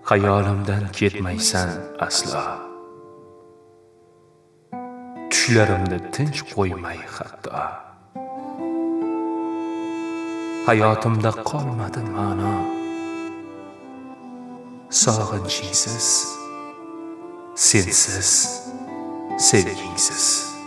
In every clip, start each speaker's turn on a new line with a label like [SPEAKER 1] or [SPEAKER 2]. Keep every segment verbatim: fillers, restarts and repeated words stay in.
[SPEAKER 1] Hayolimdan ketmaysan aslo. Tushlarimda tinch qo'ymay hatto. Hayotimda qolmadi ma'no. Sog'inchingsiz, sensiz, sevgingsiz.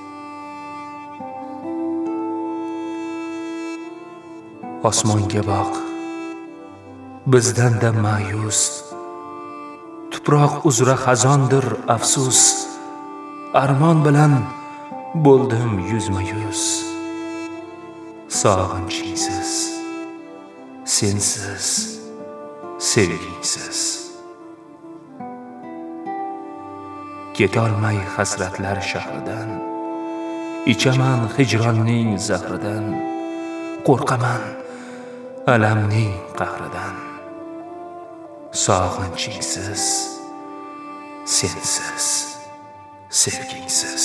[SPEAKER 1] Osmonga boq, bizdan-da ma'yus. Tuproq uzra xazondir afsus. Armon bilan bo'ldim yuzma-yuz. Sog'inchingsiz, sensiz, sevgingsiz. Ketolmay hasratlar shahridan, ichaman hijronning zahridan, qo'rqaman alamning qahridan. Sog'inchingsiz, sensiz, sevgingsiz.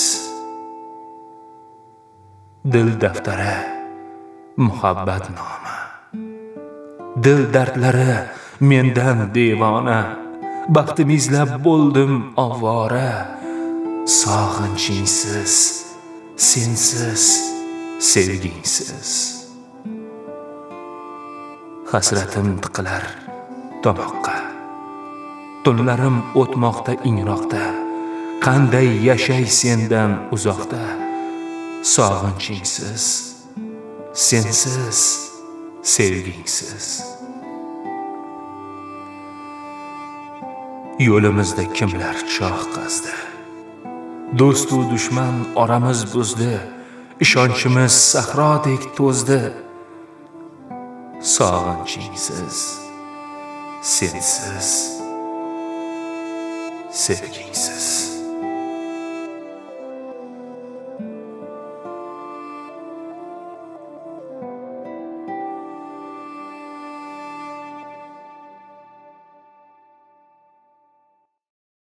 [SPEAKER 1] Dil daftari muhabbat nomi. Dil dardlari mendan devona. Baxtim izlab bo'ldim ovora. Sog'inchingsiz, sensiz, sevgingsiz. Hasratim tiqilar tomoqqa. Tunlarim o'tmoqda ingroqda. Qanday yashay sendan uzoqda. Sog'inchingsiz, sensiz, sevgingsiz. Yo'limizda kimlar choh qazdi. Do'st va dushman oramiz buzdi. Ishonchimiz sahrodek to'zdi. Sog'inchingsiz, sensiz, sevgingsiz.